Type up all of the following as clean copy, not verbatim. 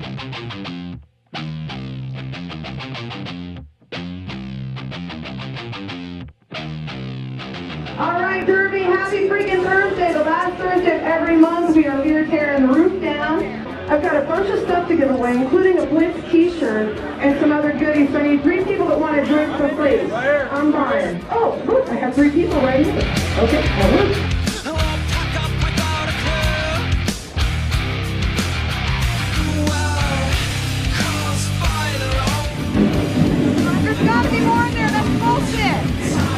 Alright, Derby, happy freaking Thursday. The last Thursday of every month we are here tearing the roof down. I've got a bunch of stuff to give away, including a Blitz t-shirt and some other goodies. So I need 3 people that want to drink for free. I'm Brian. Oh, look, I have 3 people right here. Okay, There's got to be more in there. That's bullshit.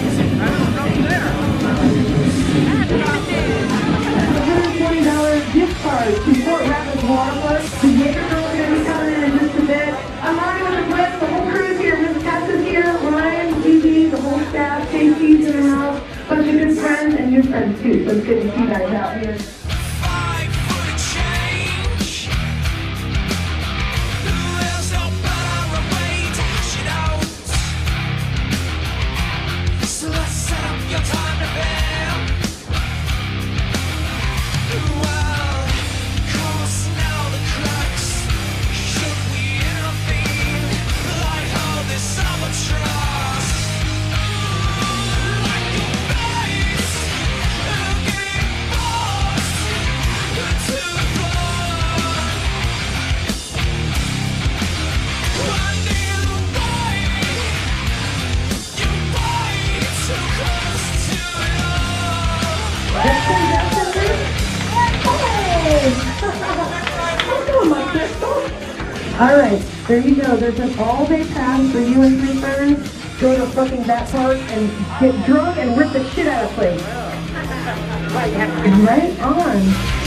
$120 gift card to Fort Rapids Waterpark. The Jaeger girl is going to be coming in just a bit. I'm Ronni with the Blitz. The whole crew's here. Miss Tess is here. Ryan, Gigi, the whole staff. Casey's in the house. Bunch of good friends and new friends too. So it's good to see you guys out here. Alright, there you go. There's an all-day pass for you and 3 friends. Go to fucking that park and get drunk and rip the shit out of places. Right on.